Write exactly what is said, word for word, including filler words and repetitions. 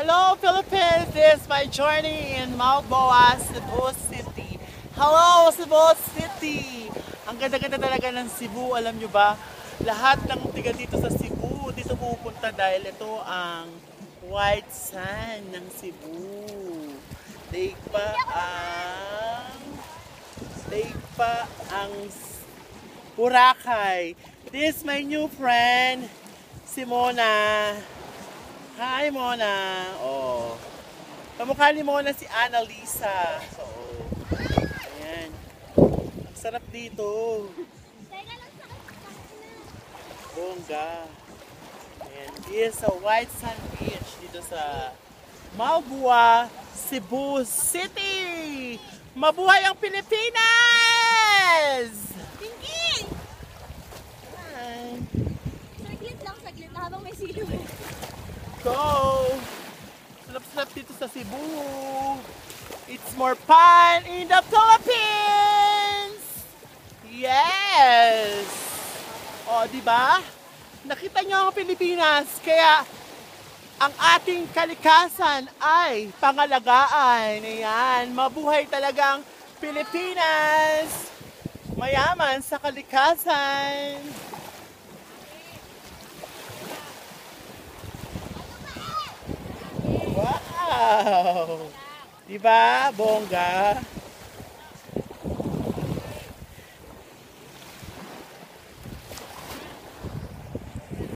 Hello Philippines! This is my journey in Moalboal, Cebu City. Hello Cebu City! Ang ganda-ganda talaga ng Cebu, alam nyo ba? Lahat ng tiga dito sa Cebu, dito pupunta dahil ito ang white sand ng Cebu. Daig pa ang... Daig pa ang Boracay. This is my new friend, si Mona. Hi, Mona! Oh. Kamukha ni Mona si Annalisa. So, ayan. Ang sarap dito. Bongga. Ayan. This is a white sand beach dito sa Moalboal, Cebu City! Mabuhay ang Pilipinas! Tingin! Hi! Saglit lang, saglit na habang may silo. Go! Sarap-sarap dito sa Cebu. It's more fun in the Philippines! Yes! O, di ba? Nakita nyo ang Pilipinas, kaya ang ating kalikasan ay pangalagaan. Ayan, mabuhay talagang Pilipinas! Mayaman sa kalikasan! Wow! Diba, bongga?